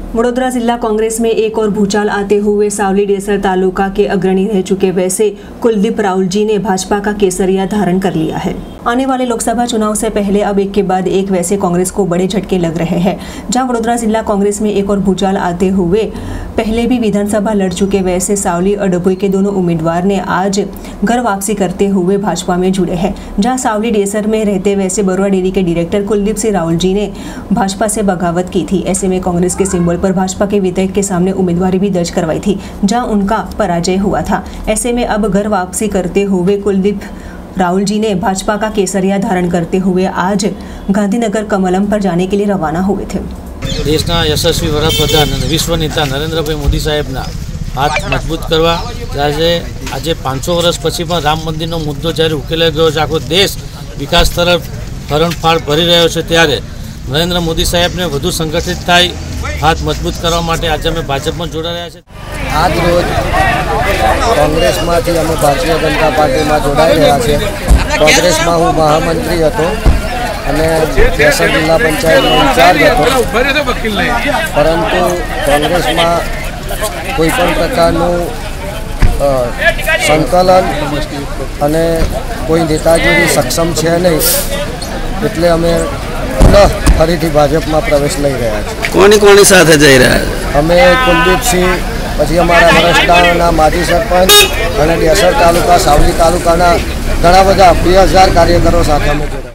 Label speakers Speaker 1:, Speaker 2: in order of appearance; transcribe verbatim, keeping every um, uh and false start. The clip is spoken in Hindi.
Speaker 1: वडोदरा जिला कांग्रेस में एक और भूचाल आते हुए सावली डेसर तालुका के अग्रणी रह चुके वैसे कुलदीप राहुल जी ने भाजपा का केसरिया धारण कर लिया है। आने वाले लोकसभा चुनाव से पहले अब एक के बाद एक वैसे कांग्रेस को बड़े झटके लग रहे हैं। जहां वडोदरा जिला कांग्रेस में एक और भूचाल आते हुए पहले भी विधानसभा लड़ चुके वैसे सावली और डभोई के दोनों उम्मीदवार ने आज घर वापसी करते हुए भाजपा में जुड़े हैं। जहां सावली डेसर में रहते वैसे बरुआ डेयरी के डायरेक्टर कुलदीप सिंह राहुल जी ने भाजपा से बगावत की थी। ऐसे में कांग्रेस के सिंबल पर भाजपा के विधायक के सामने उम्मीदवारी भी दर्ज करवाई थी, जहां उनका पराजय हुआ था। ऐसे में अब घर वापसी करते हुए कुलदीप राहुल जी ने भाजपा का केसरिया धारण करते हुए आज गांधीनगर कमलम पर जाने के लिए रवाना हुए थे।
Speaker 2: देशना यशस्वी वડાપ્રધાન અને વિશ્વ નેતા નરેન્દ્રભાઈ મોદી સાહેબના હાથ મજબૂત કરવા આજે આજે પાંચસો વર્ષ પછી પણ રામ મંદિરનો મુદ્દો જ્યારે ઉકેલાઈ ગયો છે, આખો દેશ વિકાસ તરફ હરણફાળ ભરી રહ્યો છે, ત્યારે નરેન્દ્ર મોદી સાહેબને વધુ સંગઠિત થાય, હાથ મજબૂત કરવા માટે આજે અમે ભાજપમાં જોડાયા છે।
Speaker 3: આજ રોજ કોંગ્રેસમાંથી અમે ભારતીય જનતા પાર્ટીમાં જોડાઈ રહ્યા છે। કોંગ્રેસમાં હું મહામંત્રી હતો અને જેસર જિલ્લા પંચાયતનો ઇન્ચાર્જ હતો, પરંતુ કોંગ્રેસમાં કોઈપણ પ્રકારનું સંકલન અને કોઈ નેતાગીરી સક્ષમ છે નહીં, એટલે અમે પુનઃ ફરીથી ભાજપમાં પ્રવેશ લઈ રહ્યા છીએ।
Speaker 4: કોની કોની સાથે જઈ રહ્યા છે?
Speaker 3: અમે કુલદીપસિંહ, પછી અમારા વરસડાના માજી સરપંચ અને ડેસર તાલુકા સાવલી તાલુકાના ઘણા બધા બે હજાર કાર્યકરો સાથે અમે જોડાયા।